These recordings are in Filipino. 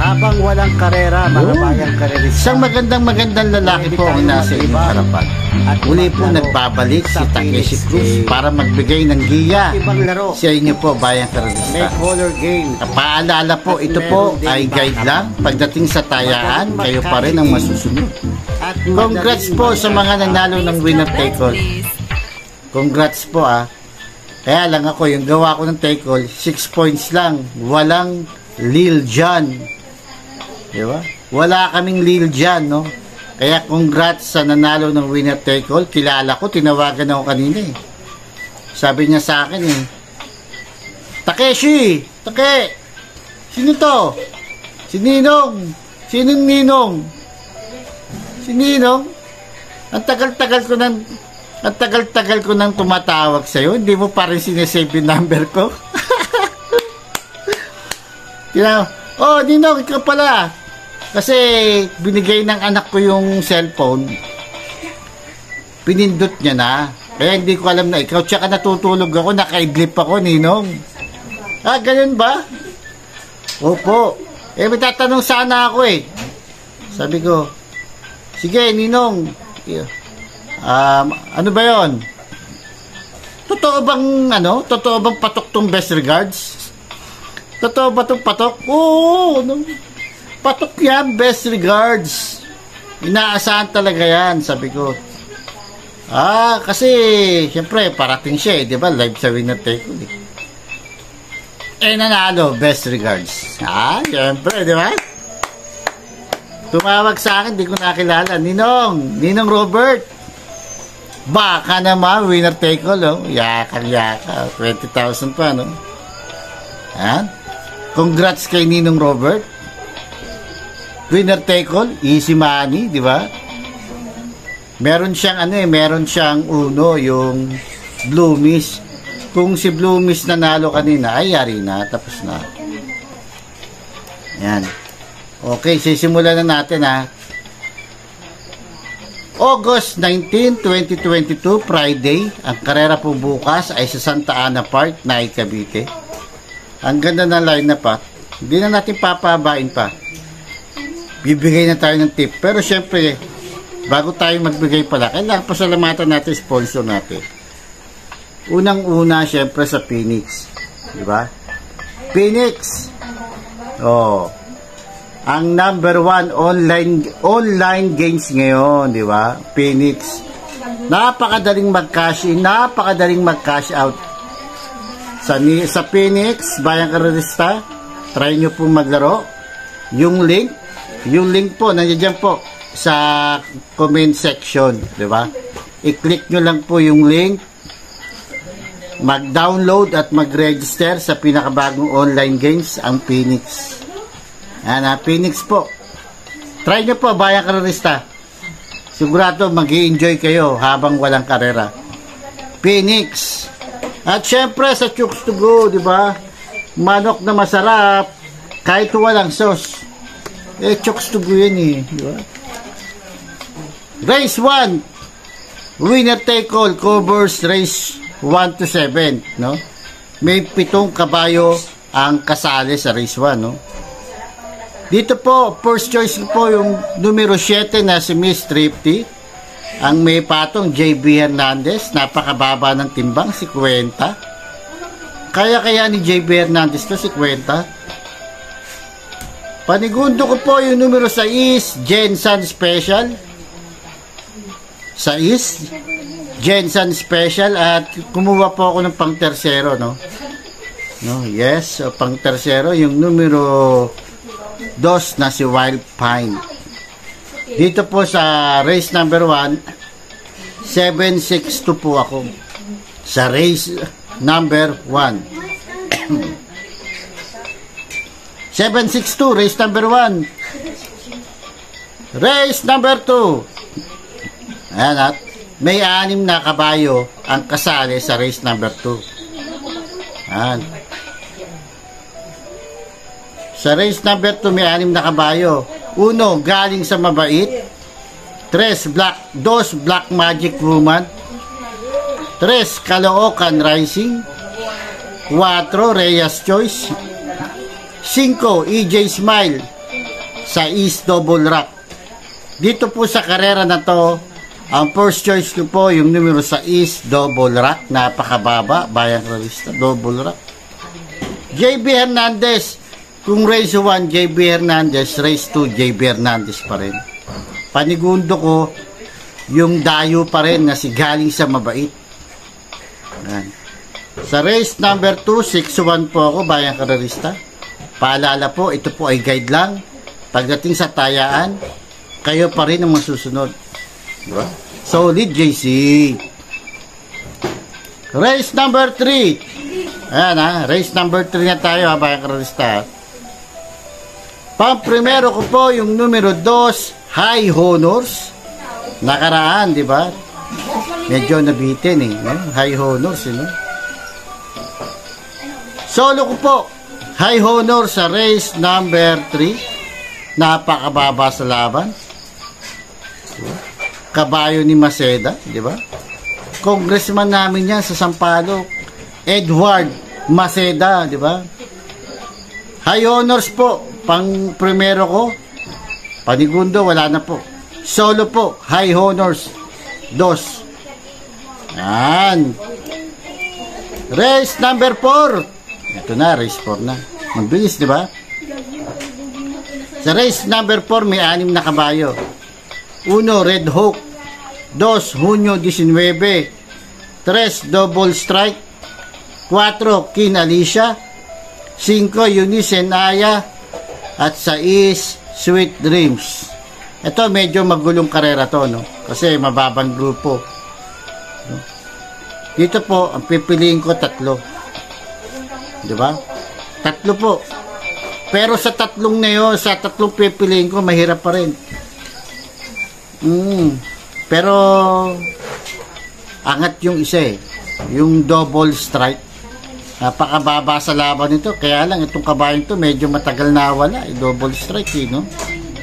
Habang walang karera, mga bayang karerista. Isang magandang lalaki po ang nasa inyong harapan. Muli po nagbabalik si Takeshi Cruz para magbigay ng giya sa inyo po bayang karerista. May color game. Paalala po, ito po ay guide lang. Pagdating sa tayaan, kayo pa rin ang masusunod. Congrats po sa mga nanalo ng winner take all. Congrats po Kaya lang ako, yung gawa ko ng take all, 6 points lang. Walang Lil Jon. Diba? Wala kaming Lil Jon, no? Kaya congrats sa nanalo ng winner take all. Kilala ko, tinawagan ako kanina Sabi niya sa akin Takeshi! Take! Sino to? Si Ninong! Sinong Ninong? Si Ninong? Ang tagal-tagal ko nang tumatawag sa'yo. Hindi mo pa rin sinesave yung number ko. Oh, Ninong, ikaw pala. Kasi binigay ng anak ko yung cellphone. Pinindot niya na. Kaya hindi ko alam na ikaw. Tsaka natutulog ako, nakaidlip ako, Ninong. Ganun ba? Opo. May tatanong sana ako Sabi ko, sige, Ninong. Ano ba yon? Totoo bang patok tong best regards? Totoo ba tong patok? Oo, patok yan, best regards. Inaasahan talaga yan, sabi ko. Kasi, syempre, parating siya di ba? Live sa winner take all nanalo, best regards. Syempre, di ba? Tumawag sa akin, di ko nakilala. Ninong Robert. Baka naman, winner take all, Yaka. 20,000 pa, no? Congrats kay Ninong Robert. Winner take all, easy money, di ba? Meron siyang yung Blue Miss. Kung si Blue Miss nanalo kanina, ay yari na, tapos na. Yan. Okay, sisimulan na natin August 19, 2022, Friday. Ang karera po bukas ay sa Santa Ana Park, Naik, Cavite. Ang ganda ng line-up Hindi na natin papabain pa. Bibigay na tayo ng tip. Pero syempre, bago tayo magbigay pala, kailangan pasalamatan natin sponsor natin. Unang-una, syempre sa Phoenix. Diba? Phoenix! Ang number 1 online games ngayon, di ba? Phoenix. Napakadaling mag-cash in, napakadaling mag-cash out. Sa Phoenix, bayang karerista, try nyo po maglaro. Yung link po, nandiyan po sa comment section, di ba? I-click nyo lang po yung link, mag-download at mag-register sa pinakabagong online games, ang Phoenix. Phoenix po. Try nyo po, bayang karerista. Sigurado mag-i-enjoy kayo habang walang karera. Phoenix. At syempre sa Chooks to Go, di ba? Manok na masarap kahit walang sauce. Chooks to Go yan di ba? Race 1. Winner take all covers race 1 to 7, no? May 7 kabayo ang kasali sa race 1, no? Dito po, first choice po yung numero 7 na si Miss Thrifty. Ang may patong JB Hernandez, napakababa ng timbang, 50. Kaya ni JB Hernandez to, 50. Panigundo ko po yung numero 6, Jensen Special. 6, Jensen Special, at kumuha po ako ng pang tersero, no? Yes, pang tersero, yung numero 2 na si Wild Pine. Dito po sa race number 1, 762 po ako sa race number 1. 762 race number 1. Race number 2. Ayan, at may 6 na kabayo ang kasali sa race number 2. Ayan. Sa race number 2 may 6 na kabayo. 1, Galing sa Mabait. 2 Black Magic Woman. 3, Caloocan Rising. 4, Reyes Choice. 5, EJ Smile. sa East Double Rock. Dito po sa karera na to, ang first choice ko po yung numero sa East Double Rock. Napakababa, Bayang Clarista, Double Rock. JB Hernandez. Kung race 1, JB Hernandez, race 2, JB Hernandez pa rin. Panigundo ko, yung dayo pa rin na si galing sa mabait. Yan. Sa race number 2, 6-1 po ako, Bayang Clarista. Paalala po, ito po ay guide lang. Pagdating sa tayaan, kayo pa rin ang masusunod. Diba? Solid, JC. Race number 3. Ayan ha, race number 3 na tayo ha, Bayang Clarista. Pang-primero ko po yung numero 2, High Honors. Nakaraan, di ba? Medyo nabitin eh. No? High Honors, no? Solo ko po, High Honors sa race number 3. Napakababa sa laban. Kabayo ni Maceda, di ba? Congressman namin yan sa Sampaloc, Edward Maceda, di ba? High Honors po, pang primero ko. Panigundo, wala na po. Solo po, High Honors 2. Yan. Race number 4. Ito na, race 4 na. Mabilis, di ba? Sa race number 4, may 6 na kabayo. 1, Red Hawk. 2, Hunyo 19. 3, Double Strike. 4, Kin Alicia. 5, Eunice Aya. At 6, Sweet Dreams. Ito medyo magulong karera to, no? Kasi mababang grupo. No? Dito po, ang pipiliin ko 3. Di ba? 3 po. Pero sa 3 na yun, sa 3 pipiliin ko, mahirap pa rin. Pero angat yung isa eh. Yung Double Strike. Napakababa sa laban nito. Kaya lang, itong kabayan to medyo matagal na wala. Double Strike, eh, no?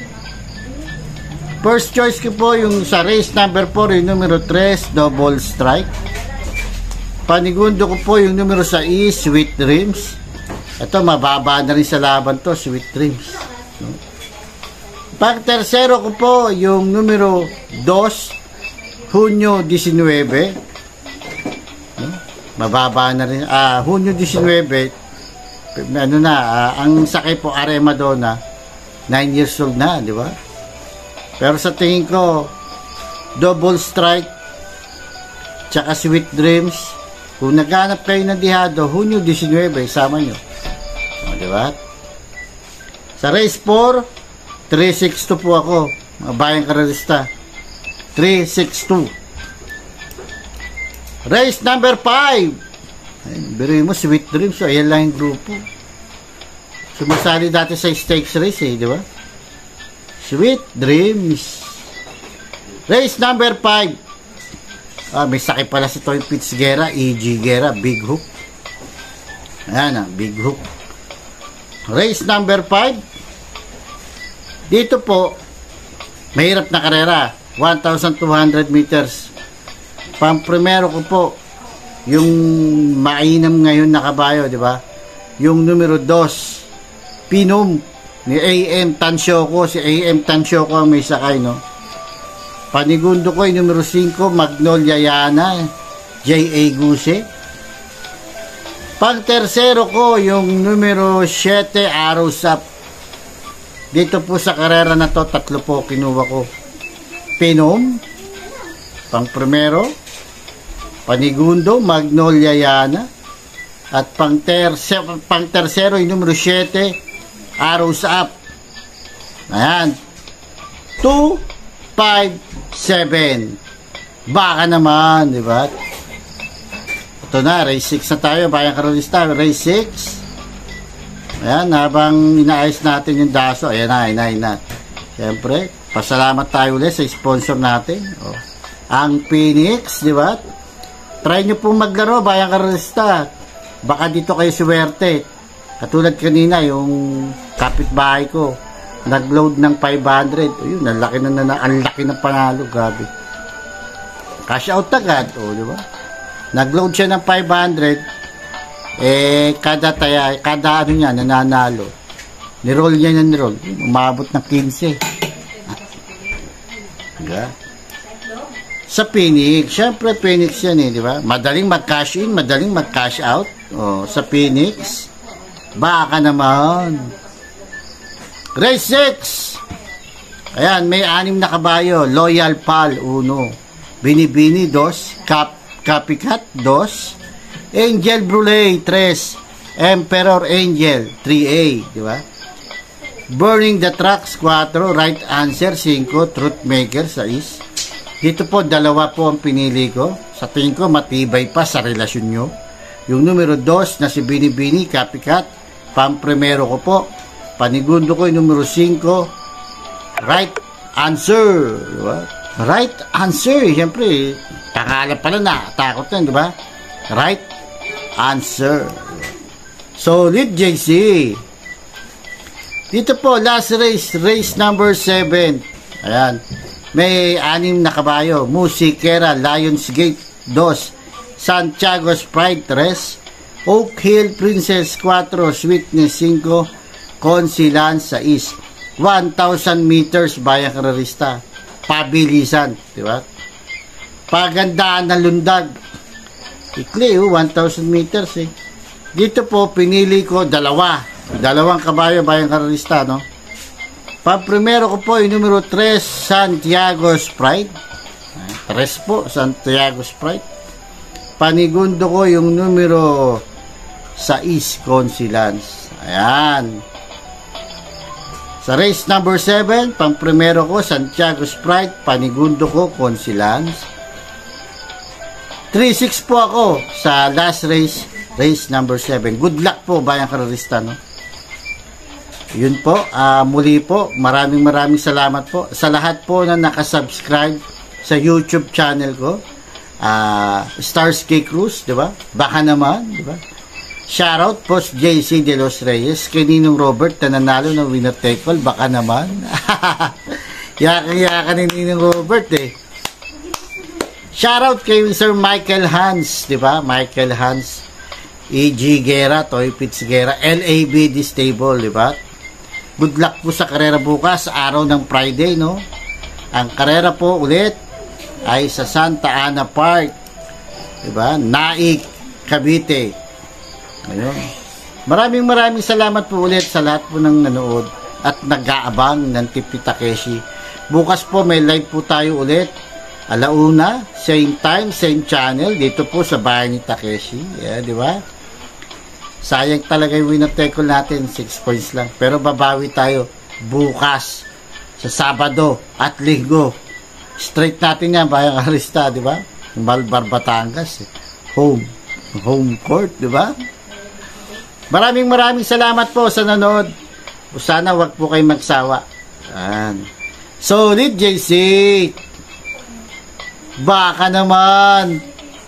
First choice ko po yung sa race number 4, yung numero 3, Double Strike. Panigundo ko po yung numero 6, Sweet Dreams. Ito, mababa na rin sa laban to, Sweet Dreams. No? Pang tersero ko po yung numero 2, Hunyo 19. No? Mababa na rin. Hunyo 19, ano na, ang sakay po, Are Madonna, 9 years old na, di ba? Pero sa tingin ko, Double Strike, tsaka Sweet Dreams, kung naghanap kayo ng dihado, Hunyo 19, isama nyo. O, diba? Sa race 4, 362 po ako, mga Bayang Clarista. 362. Race number 5. Biruin mo, Sweet Dreams, ayan lang yung grupo. Sumasali dati sa stakes race eh, di ba? Sweet Dreams. Race number 5. May sakit pala si Toy Pitts Guerra, E.G. Guerra, Big Hook. Ayan Big Hook. Race number 5. Dito po, mahirap na karera. 1,200 meters. Pang-primero ko po, yung mainam ngayon na kabayo, di ba? Yung numero 2, Pinom, ni A.M. Tansyoko. Si A.M. Tansyoko ang may sakay, no? Panigundo ko yung numero 5, Magnolia Yana, J.A. Guse. Pang-tersero ko yung numero 7, Arrows Up. Dito po sa karera na to, 3 po kinuha ko. Pinom, pang-primero, Panigundo, Magnolia Yana, at pang-tersero yung numero 7, Arrows Up. Ayan. 2, 5, 7. Baka naman, di ba? Ito na, race 6 na tayo. Bayang Clarista, race 6. Ayan, habang inaayos natin yung daso, ayan na. Siyempre, pasalamat tayo ulit sa sponsor natin. O, ang Phoenix, di ba? Try nyo pong maglaro, Bayang Clarista. Baka dito kayo swerte. Katulad kanina, yung kapitbahay ko, nag-load ng 500. Ayun, ang laki ng panalo, grabe. Cash out agad, di ba? Nag-load siya ng 500, kada ano niya, nananalo. Niroll niya na niroll. Umabot ng 15. Diba? Sa Phoenix, syempre Phoenix yan di ba? Madaling mag-cash in, madaling mag-cash out. Sa Phoenix, baka naman. Race 6. Ayan, may 6 na kabayo. Loyal Pal, 1. Binibini, 2. Copycat, 2. Angel Bruley, 3. Emperor Angel, 3A, di ba? Burning the Tracks, 4. Right Answer, 5. Truth Maker, 6. Dito po, 2 po ang pinili ko. Sa tingin ko, matibay pa sa relasyon nyo. Yung numero 2 na si Binibini, Copycat. Pang-primero ko po. Panigundo ko yung numero 5. Right Answer. Diba? Right Answer. Siyempre, takala pala na. Takot yan, diba? Right Answer. Solid, JC. Dito po, last race. Race number 7. Ayan. May 6 na kabayo. Musikera, Lionsgate, 2. Santiago Sprite, 3. Oak Hill Princess, 4. Sweetness, 5. Consilan, 6. 1,000 meters bayang karerista. Pabilisan, di ba? Pagandaan na lundag. Ikli, 1,000 meters Dito po, pinili ko 2. 2 kabayo bayang karerista, no? Pag-primero ko po yung numero 3, Santiago Sprite. 3 po, Santiago Sprite. Panigundo ko yung numero 6, Consilans. Ayan. Sa race number 7, pang-primero ko, Santiago Sprite. Panigundo ko, Consilans. 3-6 po ako sa last race, race number 7. Good luck po, bayang karerista, no? Yun po, muli po, maraming salamat po sa lahat po na nakasubscribe sa YouTube channel ko. Stars K Cruz, di ba? Baka naman, di ba? Shoutout po sa JC De Los Reyes, kay Ninong Robert na nanalo ng winner take all, baka naman. Yaka ni Ninong Robert Shoutout kay Sir Michael Hans, di ba? Michael Hans, E.G. Guerra, Toy Pits Guerra, LAB Stable, di ba? Good luck po sa karera bukas, araw ng Friday, no? Ang karera po ulit ay sa Santa Ana Park, diba? Naik, Cavite. Ayun. Maraming salamat po ulit sa lahat po ng nanood at nag-aabang ng Tipi Takeshi. Bukas po may live po tayo ulit. 1:00, same time, same channel, dito po sa bahay ni Takeshi. Yeah, diba? Sayang talaga yung winner take all natin, 6 points lang. Pero babawi tayo bukas sa Sabado at Linggo. Straight natin yan, bayang karista, di ba? Malbar, Batangas. Home court, di ba? Maraming salamat po sa nanood. Sana wag po kayo magsawa. Yan. Solid, JC. Baka naman.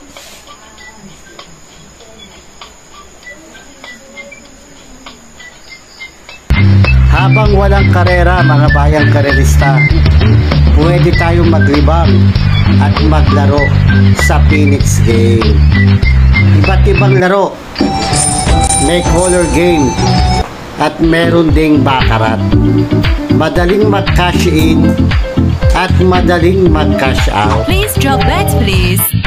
Habang walang karera, mga bayang karerista, pwede tayong maglibang at maglaro sa Phoenix game. Iba't ibang laro. May color game at meron ding baccarat. Madaling mag-cash in at madaling mag-cash out. Please drop bets, please.